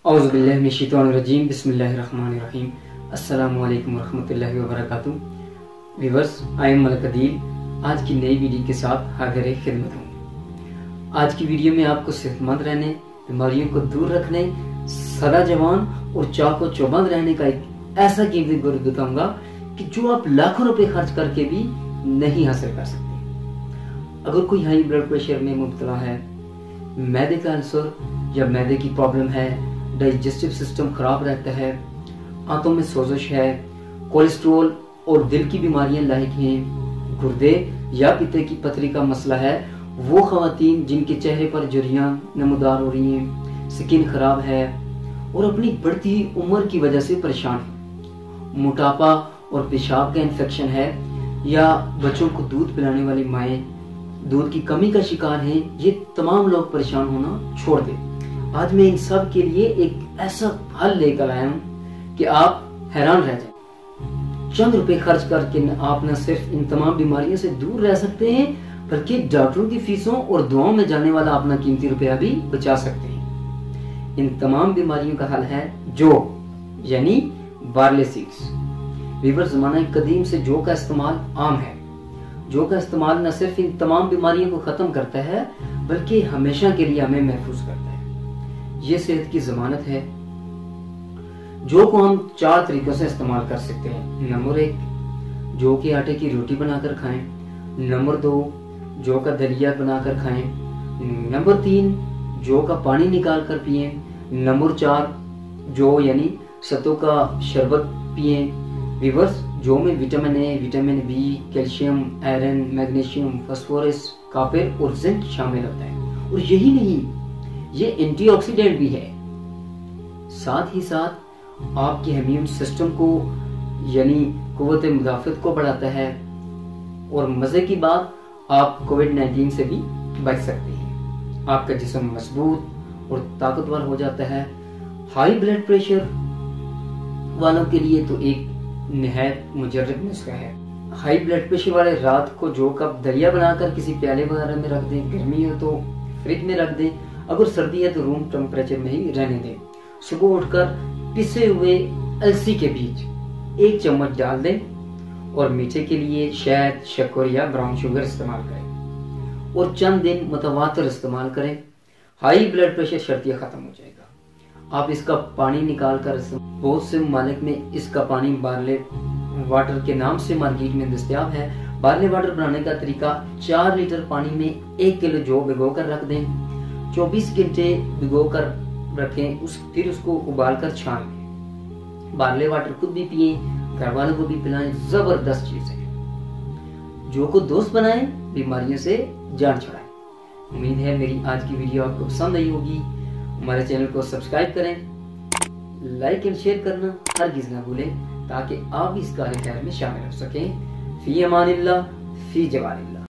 औज़ुबिल्लाहिमिनश्शैतानिर्रजीम बिस्मिल्लाहिर्रहमानिर्रहीम अस्सलामु अलैकुम वरहमतुल्लाहि वबरकातुहू। Viewers, I am Malak Adeel आज की नई वीडियो के साथ हाज़िर खिदमत हूँ। आज की वीडियो में आपको सेहतमंद रहने, बीमारियों को दूर रखने, सदा जवान और चाको चौबंद रहने का एक ऐसा कीमती गुर बताऊंगा कि जो आप लाखों रुपए खर्च करके भी नहीं हासिल कर सकते। अगर कोई हाई ब्लड प्रेशर में मुब्तला है, मैदे का अल्सर या मैदे की प्रॉब्लम है, डाइजेस्टिव सिस्टम खराब रहता है, आंतों में सोजिश है, कोलेस्ट्रॉल और दिल की बीमारियां लाहिक हैं, गुर्दे या पित्ते की पथरी का मसला है, वो खवातीन जिनके चेहरे पर झुर्रियां नमूदार हो रही हैं, स्किन खराब है और अपनी बढ़ती उम्र की वजह से परेशान है, मोटापा और पेशाब का इन्फेक्शन है, या बच्चों को दूध पिलाने वाली माएँ दूध की कमी का शिकार हैं, ये तमाम लोग परेशान होना छोड़ दें। आज मैं इन सब के लिए एक ऐसा हल लेकर आया हूँ कि आप हैरान रह जाएं। चंद रुपए खर्च करके आप न सिर्फ इन तमाम बीमारियों से दूर रह सकते हैं, बल्कि डॉक्टरों की फीसों और दुआओं में जाने वाला अपना कीमती रुपया भी बचा सकते हैं। इन तमाम बीमारियों का हल है जौ यानी बार्ले सीड्स। व्यूअर्स, ज़माना कदीम से जौ का इस्तेमाल आम है। जौ का इस्तेमाल न सिर्फ इन तमाम बीमारियों को खत्म करता है, बल्कि हमेशा के लिए हमें महफूज करता है। ये सेहत की जमानत है। जौ को हम 4 तरीकों से इस्तेमाल कर सकते हैं। नंबर 1, जौ के आटे की रोटी बनाकर खाएं। नंबर 2, जौ का दलिया बनाकर खाएं। नंबर 3, जौ का पानी निकाल कर पिए। नंबर 4, जौ यानी सत्तू का शरबत पिए। व्यूअर्स, जौ में vitamin A, vitamin B, calcium, iron, magnesium, phosphorus, copper और जिंक शामिल होता है। और यही नहीं, ये एंटीऑक्सीडेंट भी है। साथ ही साथ आपके इम्यून सिस्टम को यानी कुव्वत मुदाफ़त को बढ़ाता है। और मजे की बात, आप कोविड-19 से भी बच सकते हैं। आपका जिस्म मजबूत और ताकतवर हो जाता है। हाई ब्लड प्रेशर वालों के लिए तो एक निहायत मुजर्रब नुस्खा है। हाई ब्लड प्रेशर वाले रात को जौ का दलिया बनाकर किसी प्याले वगैरह में रख दें। गर्मी हो तो फ्रिज में रख दें, अगर सर्दी है तो रूम टेम्परेचर में ही रहने दें। सुबह उठकर पिसे हुए अलसी के बीज 1 चम्मच डाल दें और मीठे के लिए शहद, शक्कर या ब्राउन शुगर इस्तेमाल करें और चंद दिन मुतवातर इस्तेमाल करें। हाई ब्लड प्रेशर शर्तिया खत्म हो जाएगा। आप इसका पानी निकाल कर, बहुत से ममालिक में इसका पानी बार्ले वाटर के नाम से मार्केट में दस्तयाब है। बार्ले वाटर बनाने का तरीका, 4 लीटर पानी में 1 किलो जौ भिगो कर रख दें। 24 घंटे भिगो कर रखें, फिर उसको उबाल कर छान लें। बार्ले वाटर खुद भी पिए, घर वालों को भी पिलाएं। जबरदस्त चीज है। जौ को दोस्त बनाएं, बीमारियों से जान छुड़ाएं। उम्मीद है मेरी आज की वीडियो आपको पसंद आई होगी। हमारे चैनल को सब्सक्राइब करें, लाइक एंड शेयर करना हरगिज़ ना भूलें, ताकि आप भी इस कार्य में शामिल हो सकें। फी अमानिल्लाह, फी जवानिल्लाह।